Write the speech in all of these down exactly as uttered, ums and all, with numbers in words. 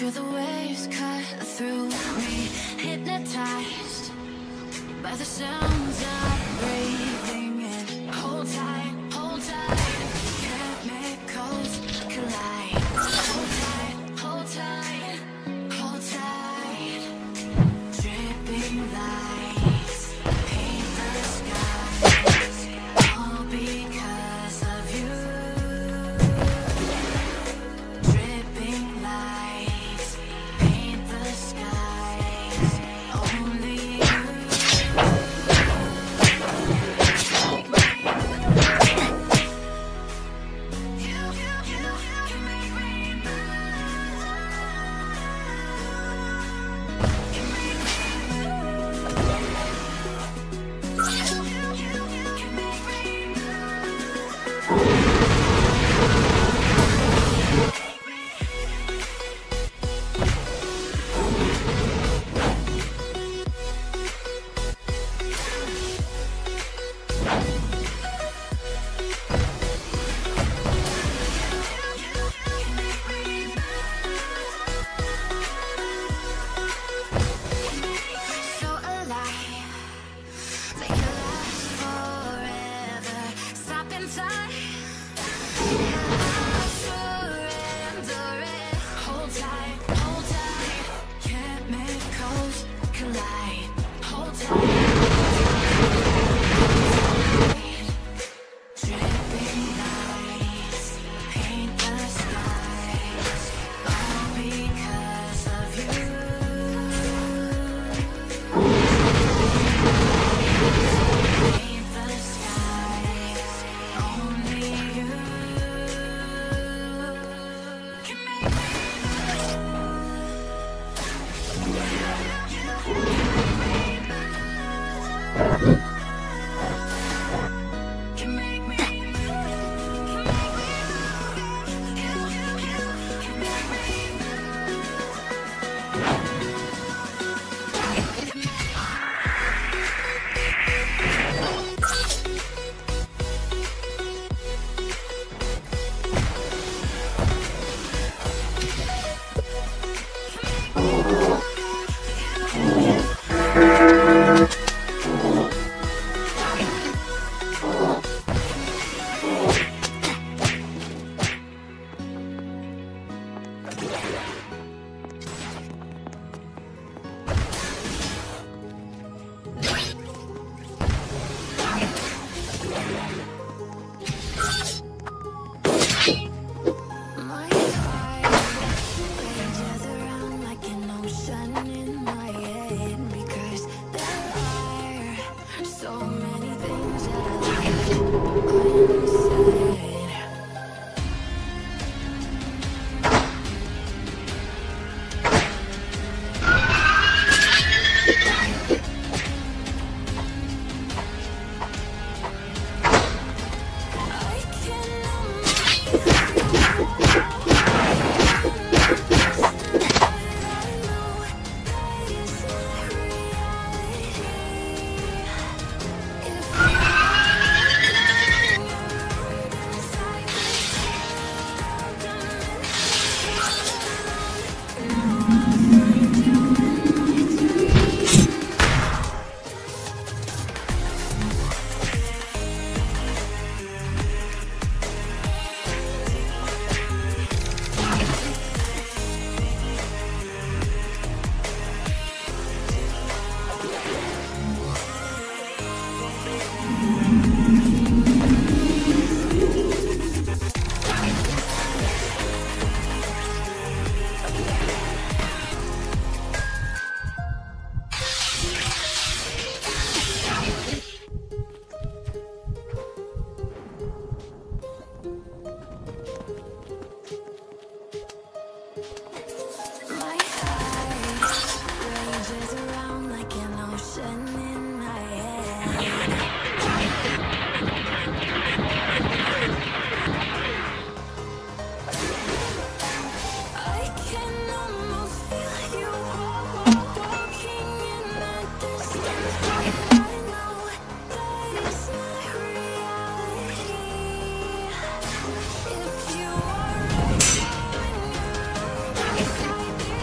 Feel the waves cut through me, hypnotized by the sounds I'm breathing in. Hold tight, hold tight, chemicals collide. Hold tight, hold tight, hold tight. Dripping lights paint the skies, all because of you. Dripping lights paint the skies, only you. So alive, they could last forever. Stop in time, surrender it. Hold tight, hold tight, chemicals collide. Hold tight, dripping lights paint the skies, all because of you. Paint the skies, only you can make me can make me can My heart rages around like an ocean in my head, because there are so many things that I left unsaid. I can My heart rages around like an ocean in my head. I can almost feel you walking in the distance, but I know that it's not reality. If you are right now and you're right beside me,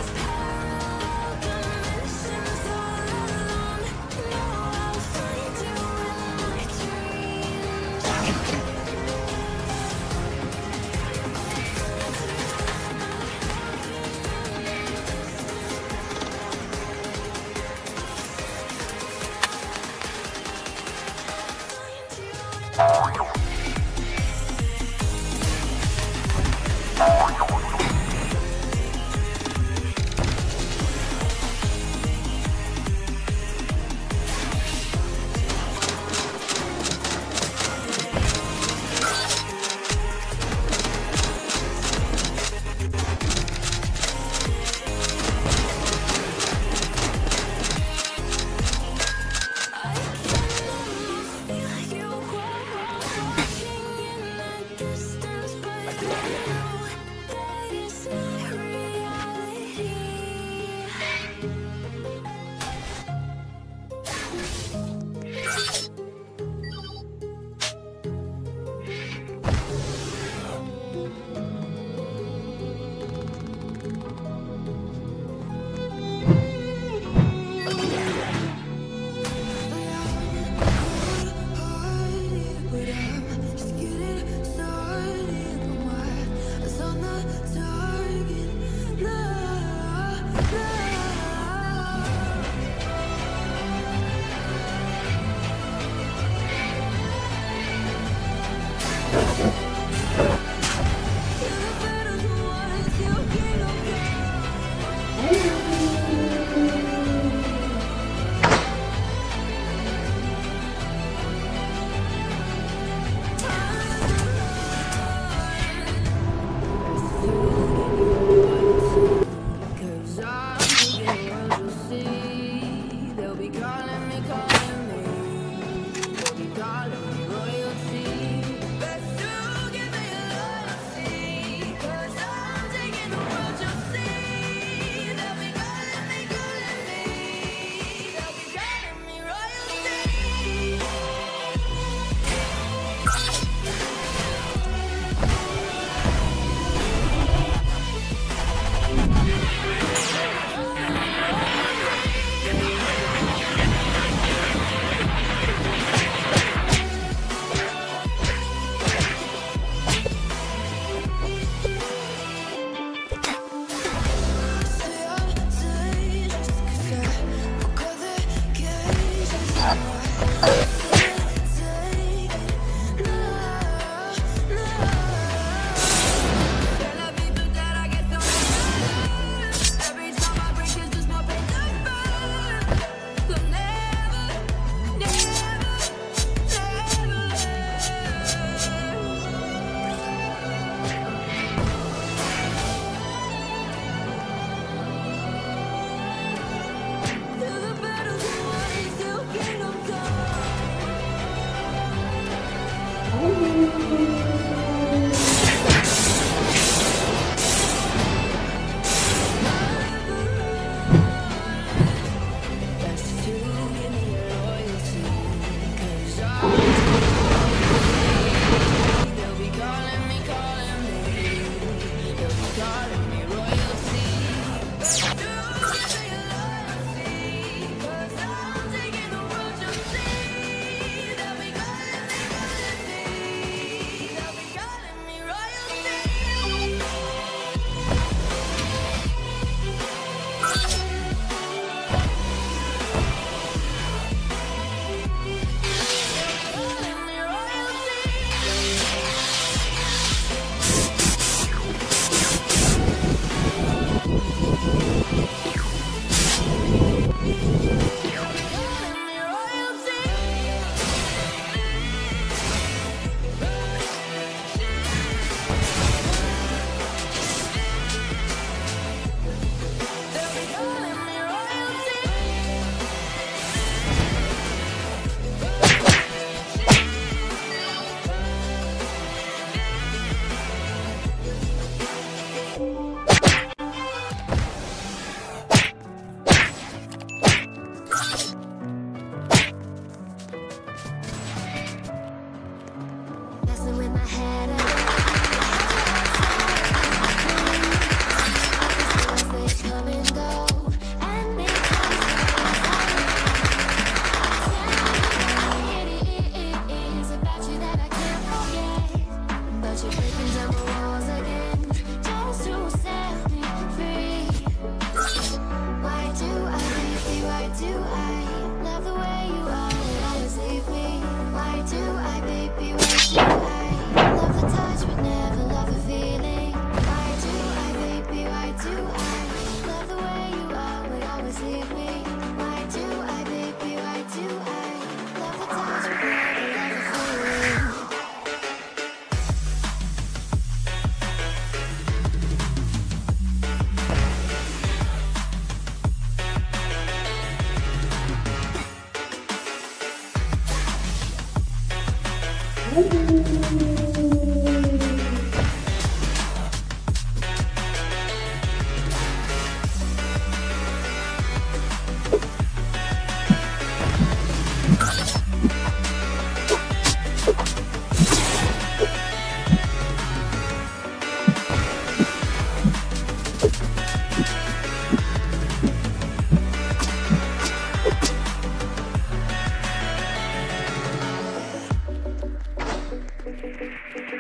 Thank you.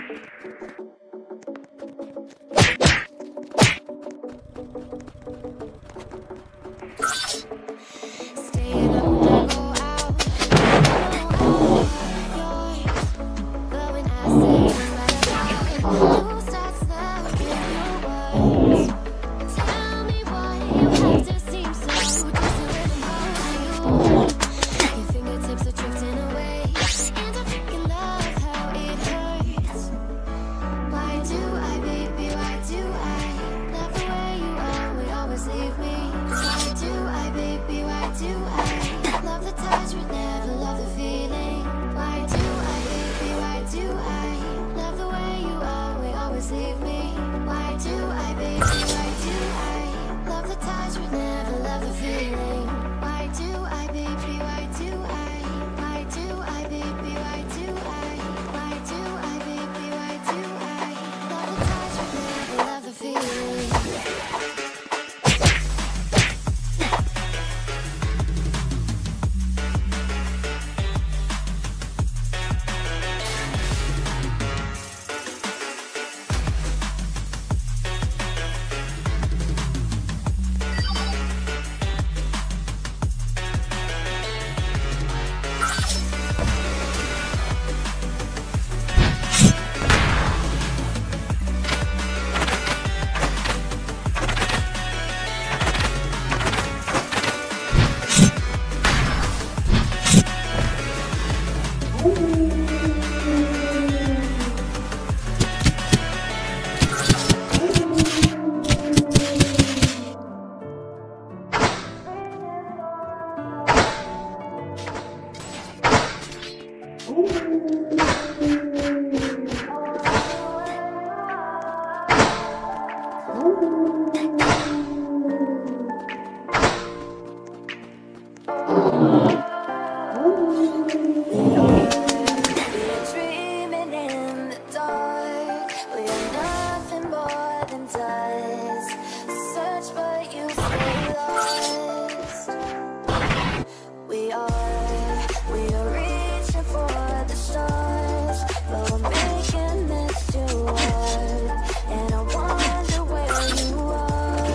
Dreaming in the dark, we are nothing more than dust. Search but you stay lost. We are, we are reaching for the stars, but we're making this too hard. And I wonder where you are.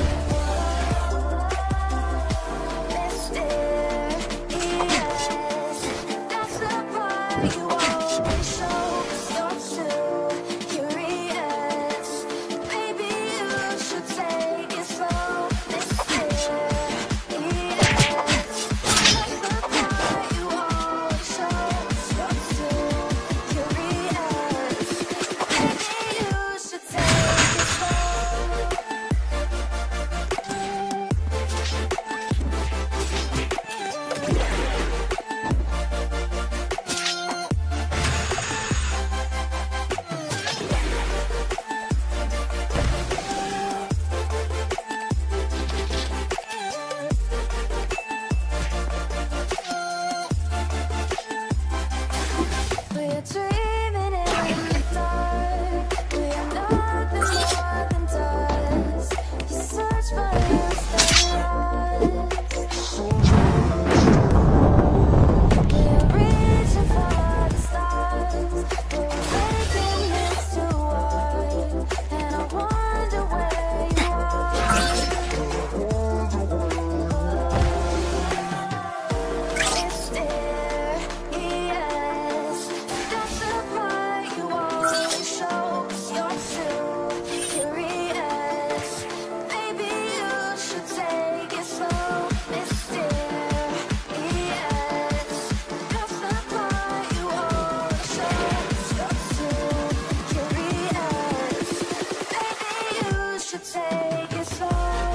Mysterious, that's the part you always show. 'Cause you're too curious. Maybe you should take it slow. Mysterious, that's the part you always show. 'Cause you're too curious. Maybe you should take it slow. We're dreaming in the dark. We are nothing more than dust. You search but you stay lost. We're reaching for the stars, but we're making this too hard. And I wonder where you are. Mysterious, that's the part you always show. 'Cause you're too curious. Maybe you should take it slow. Mysterious, that's the part you always show. 'Cause you're too curious. Maybe you should take it slow.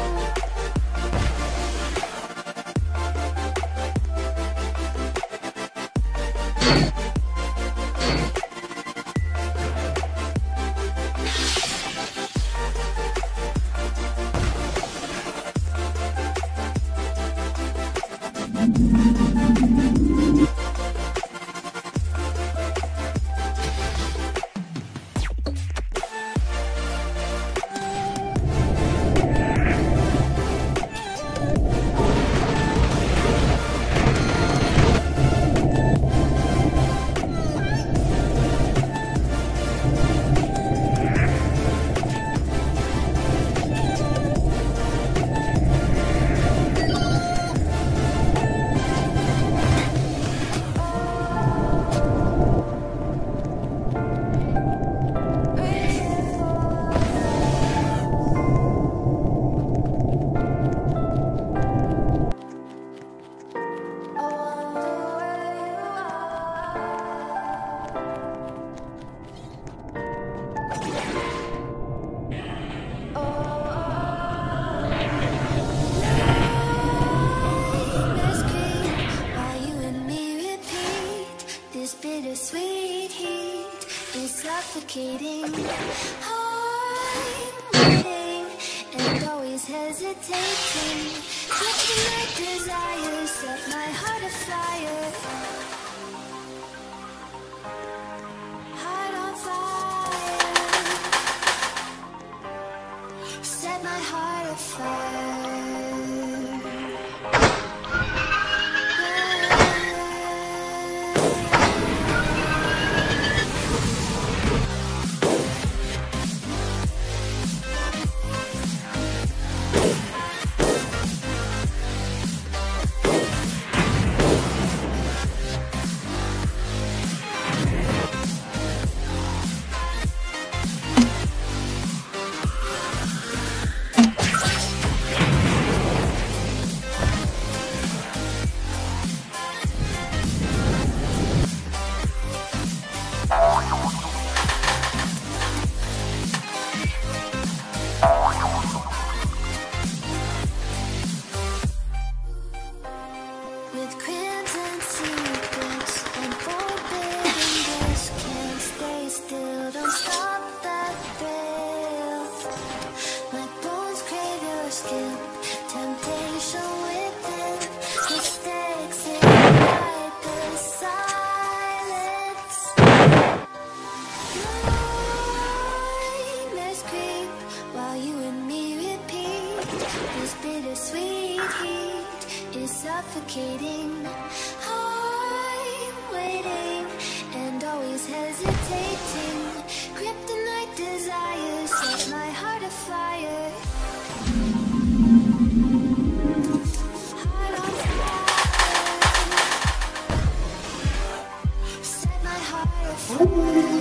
Bittersweet heat is suffocating. I'm waiting and always hesitating. Touching my desires, set my heart afire. Heart on fire. Set my heart afire. This bittersweet heat is suffocating. I'm waiting and always hesitating. Kryptonite desires set my heart afire. Heart on fire. Set my heart afire.